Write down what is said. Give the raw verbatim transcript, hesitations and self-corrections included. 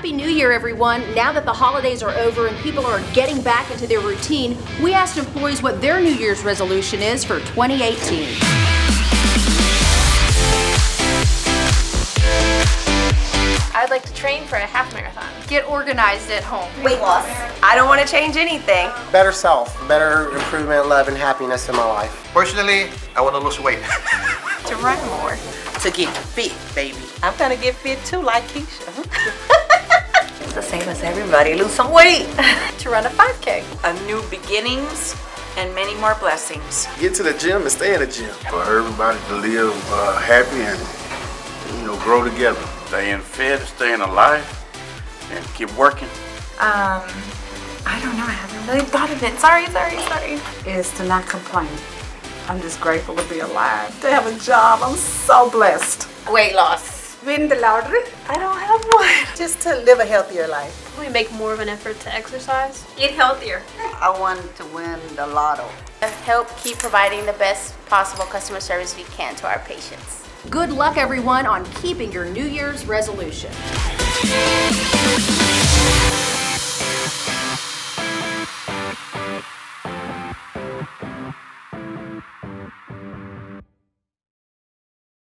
Happy New Year, everyone. Now that the holidays are over and people are getting back into their routine, we asked employees what their New Year's resolution is for twenty eighteen. I'd like to train for a half marathon. Get organized at home. Weight loss. I don't want to change anything. Better self, better improvement, love, and happiness in my life. Personally, I want to lose weight. To run more. To get fit, baby. I'm gonna get fit too, like Keisha. The same as everybody, lose some weight. To run a five K. A new beginnings and many more blessings. Get to the gym and stay in the gym. For everybody to live uh, happy and, you know, grow together. Staying fit, staying alive, and keep working. Um, I don't know. I haven't really thought of it. Sorry, sorry, sorry. Is to not complain. I'm just grateful to be alive, to have a job. I'm so blessed. Weight loss. Win the lottery. I don't have one. Just to live a healthier life. We make more of an effort to exercise. Eat healthier. I wanted to win the lotto. Help keep providing the best possible customer service we can to our patients. Good luck, everyone, on keeping your New Year's resolution.